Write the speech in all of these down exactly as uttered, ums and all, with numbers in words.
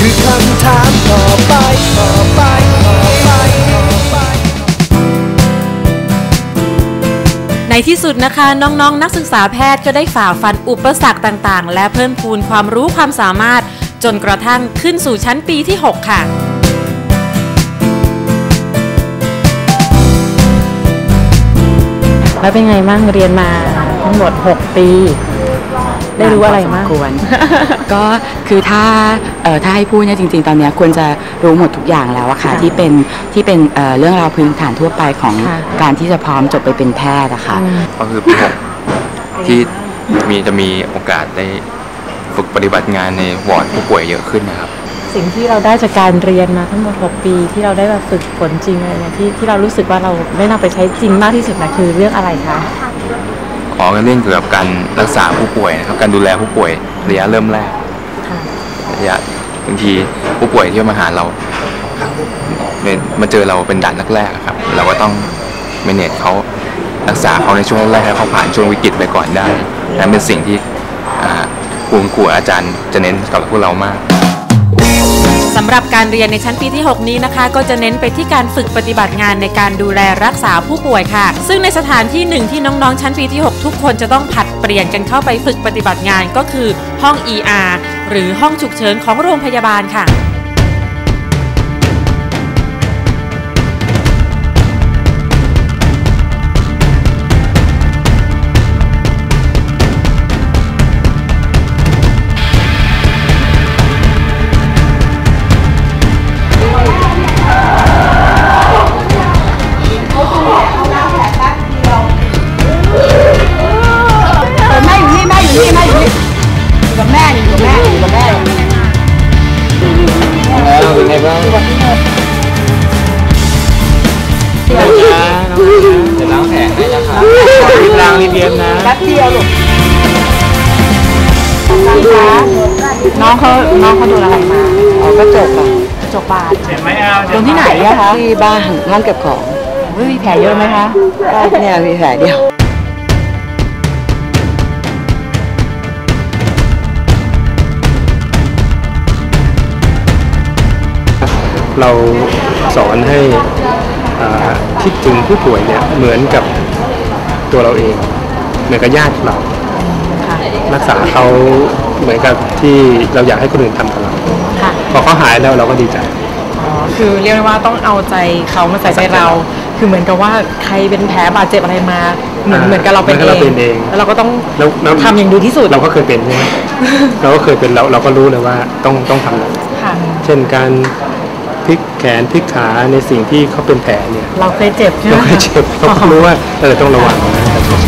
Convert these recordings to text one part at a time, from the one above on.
คือคำถามต่อไปต่อไปต่อไปต่อไปในที่สุดนะคะน้องๆ น, นักศึกษาแพทย์ก็ได้ฝ่าฟันอุปสรรคต่างๆและเพิ่มพูนความรู้ความสามารถจนกระทั่งขึ้นสู่ชั้นปีที่หกค่ะแล้วเป็นไงบ้างเรียนมาทั้งหมดหกปีได้รู้อะไรมากควรก็คือถ้าเอ่อถ้าให้พูดเนี่ยจริงๆตอนนี้ควรจะรู้หมดทุกอย่างแล้วอะค่ะที่เป็นที่เป็นเอ่อเรื่องราวพื้นฐานทั่วไปของการที่จะพร้อมจบไปเป็นแพทย์อะค่ะก็คือปีหกที่มีจะมีโอกาสได้ฝึกปฏิบัติงานในวอร์ดผู้ป่วยเยอะขึ้นนะครับสิ่งที่เราได้จากการเรียนมาทั้งหมดหกปีที่เราได้แบบฝึกฝนจริงอะไรเนี่ยที่ที่เรารู้สึกว่าเราได้นำไปใช้จริงมากที่สุดนะคือเรื่องอะไรคะอ๋อเรื่องเกี่ยวกับการรักษาผู้ป่วยนะครับการดูแลผู้ป่วยระยะเริ่มแรกระยะบางทีผู้ป่วยที่มาหาเรามาเจอเราเป็นด่านแรกๆครับเราก็ต้องเมเนจเขารักษาเขาในช่วงแรกให้เขาผ่านช่วงวิกฤตไปก่อนได้นั่นเป็นสิ่งที่ครูครูอาจารย์จะเน้นกับพวกเรามากสำหรับการเรียนในชั้นปีที่หกนี้นะคะก็จะเน้นไปที่การฝึกปฏิบัติงานในการดูแลรักษาผู้ป่วยค่ะซึ่งในสถานที่หนึ่งที่น้องๆชั้นปีที่หกทุกคนจะต้องผัดเปลี่ยนกันเข้าไปฝึกปฏิบัติงานก็คือห้อง อี อาร์ หรือห้องฉุกเฉินของโรงพยาบาลค่ะจะล้างแผลให้นะครับรีบล้างรีบเย็นนะแป๊บเดียวลูกน้องเขาน้องเขาโดนอะไรมาอ๋อกระจกอะกระจกบาดโดนที่ไหนอะคะที่บ้านห้องเก็บของมีแผลเยอะไหมคะเนี่ยมีแผลเดียวเราสอนให้คิดถึงผู้ป่วยเนี่ยเหมือนกับตัวเราเองเหมือนกับญาติเรารักษาเขาเหมือนกับที่เราอยากให้คนอื่นทำกับเราพอเขาหายแล้วเราก็ดีใจอ๋อคือเรียกว่าต้องเอาใจเขามาใส่ใจเราคือเหมือนกับว่าใครเป็นแผลบาดเจ็บอะไรมาเหมือนเหมือนกับเราเป็นเองแล้วเราก็ต้องทำอย่างดีที่สุดเราก็เคยเป็นใช่ไหมเราก็เคยเป็นเราเราก็รู้เลยว่าต้องต้องทำเช่นการพลิกแขนพลิกขาในสิ่งที่เขาเป็นแผลเนี่ยเราเคยเจ็บใช่ไหมเราเคยเจ็บเรารู้ว่าเออต้องระวังนะ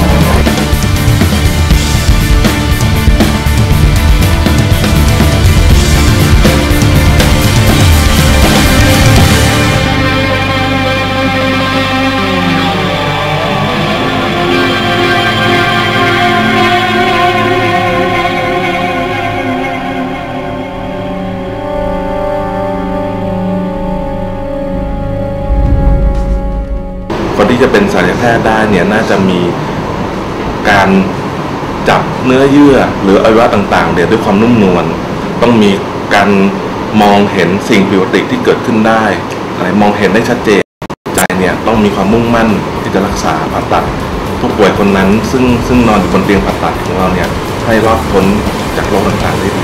คนที่จะเป็นศัลยแพทย์ได้เนี่ยน่าจะมีการจับเนื้อเยื่อหรืออวัยวะต่างๆเนี่ยด้วยความนุ่มนวลต้องมีการมองเห็นสิ่งผิดปกติที่เกิดขึ้นได้อะไรมองเห็นได้ชัดเจนใจเนี่ยต้องมีความมุ่งมั่นที่จะรักษาผ่าตัดผู้ป่วยคนนั้นซึ่งซึ่งนอนอยู่บนเตียงผ่าตัดของเราเนี่ยให้รอดพ้นจากโรคต่างๆได้ดี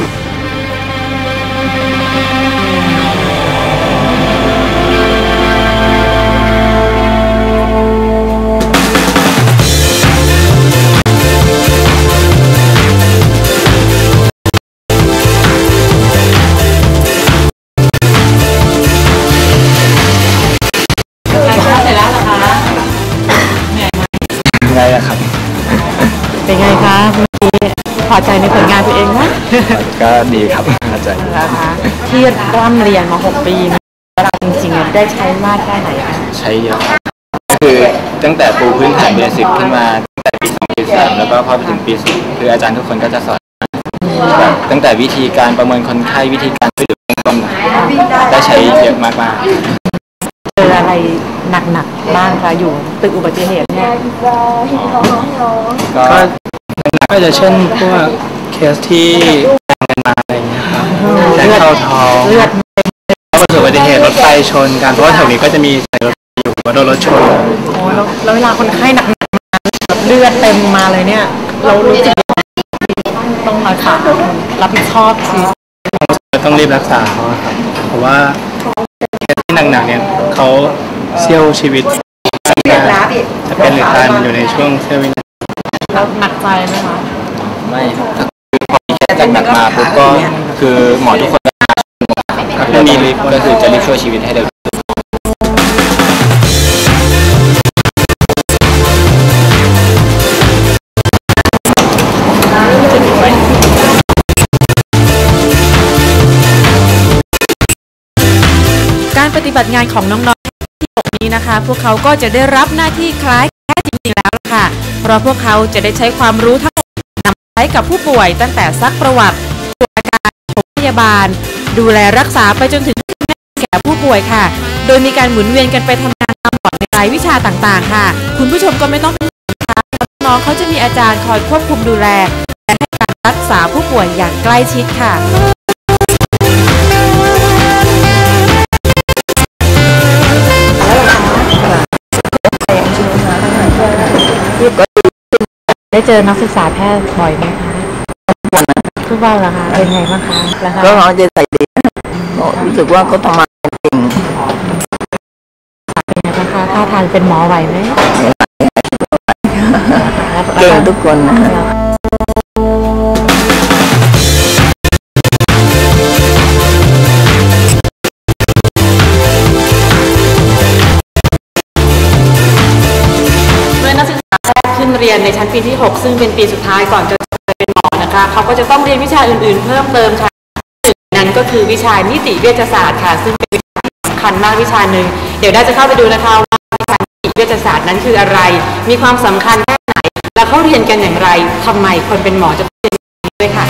เป็นไงคะเมื่อกี้พอใจในผลงานตัวเองไหมก็ดีครับพอใจนะคะที่ร่ำเรียนมาหกปีนะเราจริงๆได้ใช้มากแค่ไหนคะใช้เยอะคือตั้งแต่ปูพื้นฐานเบสิกขึ้นมาตั้งแต่ปีสองปีสามแล้วก็พอไปถึงปีสี่คืออาจารย์ทุกคนก็จะสอนตั้งแต่วิธีการประเมินคนไข้วิธีการช่วยเหลือเบื้องต้นได้ใช้เยอะมากๆเจออะไรหนักๆบ้างคะอยู่ตึกอุบัติเหตุเนี่ยก็ก็จะเช่นพวกเคสที่แทงกันมาอะไรอย่างเงี้ยครับแทงเข้าเข้าท้องเลือดประสบอุบัติเหตุรถไฟชนกันเพราะว่าแถวนี้ก็จะมีสายรถอยู่ว่าโดนรถชนโอ้แล้วแล้วเวลาคนไข้หนักๆมาแบบเลือดเต็มมาเลยเนี่ยเรารู้สึกต้องรักษารับผิดชอบสิต้องรีบรักษาเขาครับเพราะว่าเคสที่หนักๆเนี่ยเขาเสี้ยวชีวิตจะเป็นหรือตายมันอยู่ในช่วงเสี้ยววินาทีแล้วหนักใจไหมคะไม่พอมีเคสหนักมาปุ๊บก็คือหมอทุกคนก็มีรีบก็คือจะรีบช่วยชีวิตให้เร็วการปฏิบัติงานของน้องๆที่หกนี้นะคะพวกเขาก็จะได้รับหน้าที่คล้ายแพทย์จริงๆแล้วค่ะเพราะพวกเขาจะได้ใช้ความรู้ทั้งหมดนำใช้กับผู้ป่วยตั้งแต่ซักประวัติตรวจอาการปฐมพยาบาลดูแลรักษาไปจนถึงแก่ผู้ป่วยค่ะโดยมีการหมุนเวียนกันไปทำงานตามบอร์ดในรายวิชาต่างๆค่ะคุณผู้ชมก็ไม่ต้องเป็นห่วงนะคะน้องเขาจะมีอาจารย์คอยควบคุมดูแลและให้การรักษาผู้ป่วยอย่างใกล้ชิดค่ะได้เจอนักศึกษาแพทย์บ่อยไหมคะทุกวันเหรอคะเป็นไงบ้างคะก็เขาจะใส่ดีรู้สึกว่าเขาทำงานเก่งเป็นไงบ้างคะท่าทางเป็นหมอไหวไหมเก่งทุกคนนะเรียนในชั้นปีที่หกซึ่งเป็นปีสุดท้ายก่อนจะเป็นหมอนะคะเขาก็จะต้องเรียนวิชาอื่นๆเพิ่มเติมค่ะนั้นก็คือวิชานิติเวชศาสตร์ค่ะซึ่งเป็นวิชาที่สำคัญมากวิชาหนึ่งเดี๋ยวน่าจะเข้าไปดูนะคะว่าวิชานิติเวชศาสตร์นั้นคืออะไรมีความสำคัญแค่ไหนและเขาเรียนกันอย่างไรทำไมคนเป็นหมอจะต้องเรียนด้วยค่ะ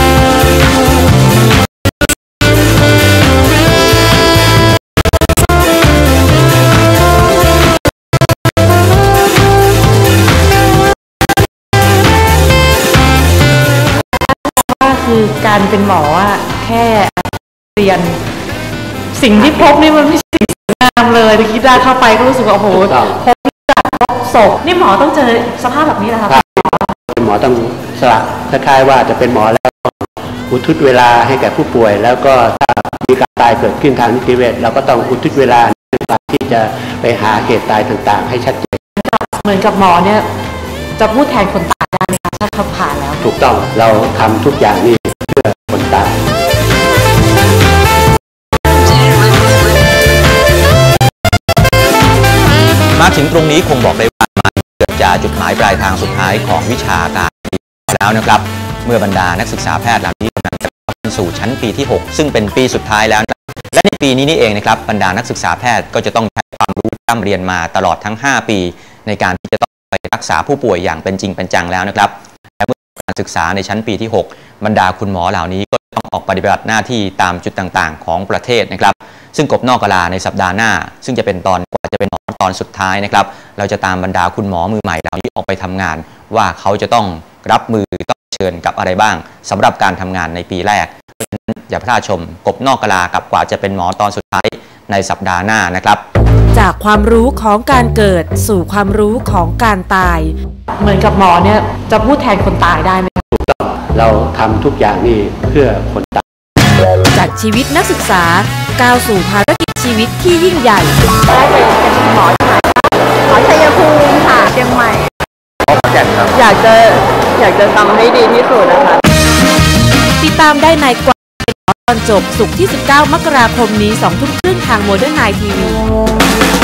คือการเป็นหมออ่ะแค่เรียนสิ่งที่พบนี่มันไม่ใช่สิ่งสวยงามเลยตะกี้ได้เข้าไปก็รู้สึกว่าโอ้โหพบพบศพนี่หมอต้องเจอสภาพแบบนี้นะคะเป็นหมอต้องสละคล้ายๆว่าจะเป็นหมอแล้วอุทิศเวลาให้แก่ผู้ป่วยแล้วก็ถ้ามีการตายเกิดขึ้นทางนิติเวชเราก็ต้องอุทิศเวลาในการที่จะไปหาเหตุตายต่างๆให้ชัดเจนเหมือนกับหมอเนี่ยจะพูดแทนคนตายได้ไหมคะถ้าเขาผ่านแล้วถูกต้องเราทำทุกอย่างนี่เพื่อคนตายมาถึงตรงนี้คงบอกได้ว่ามันเกิดจากจุดหมายปลายทางสุดท้ายของวิชาการแล้วนะครับเมื่อบรรดานักศึกษาแพทย์เหล่านี้กำลังจะเข้าสู่ชั้นปีที่หกซึ่งเป็นปีสุดท้ายแล้วและในปีนี้นี่เองนะครับบรรดานักศึกษาแพทย์ก็จะต้องใช้ความรู้ร่ำเรียนมาตลอดทั้งห้าปีในการที่จะต้องไปรักษาผู้ป่วยอย่างเป็นจริงเป็นจังแล้วนะครับและเมื่อการศึกษาในชั้นปีที่หกบรรดาคุณหมอเหล่านี้ก็ต้องออกปฏิบัติหน้าที่ตามจุดต่างๆของประเทศนะครับซึ่งกบนอกกะลาในสัปดาห์หน้าซึ่งจะเป็นตอนกว่าจะเป็นหมอตอนสุดท้ายนะครับเราจะตามบรรดาคุณหมอมือใหม่เหล่านี้ออกไปทำงานว่าเขาจะต้องรับมือต้องเชิญกับอะไรบ้างสำหรับการทำงานในปีแรกอย่าพลาดชมกบนอกกะลากับกว่าจะเป็นหมอตอนสุดท้ายในสัปดาห์หน้านะครับจากความรู้ของการเกิดสู่ความรู้ของการตายเหมือนกับหมอเนี่ยจะพูดแทนคนตายได้ไหมถูกต้องเราทำทุกอย่างนี่เพื่อคนตายจากชีวิตนักศึกษาก้าวสู่ภารกิจชีวิตที่ยิ่งใหญ่ได้ไปเป็นหมอที่ไหนหมอชัยภูมิค่ะเชียงใหม่อยากจะอยากจะทำให้ดีที่สุดนะคะติดตามได้ในกว่าตอนจบศุกร์ที่สิบเก้ามกราคมนี้สองทุ่มครึ่งทางโมเดิร์นไนท์ทีวี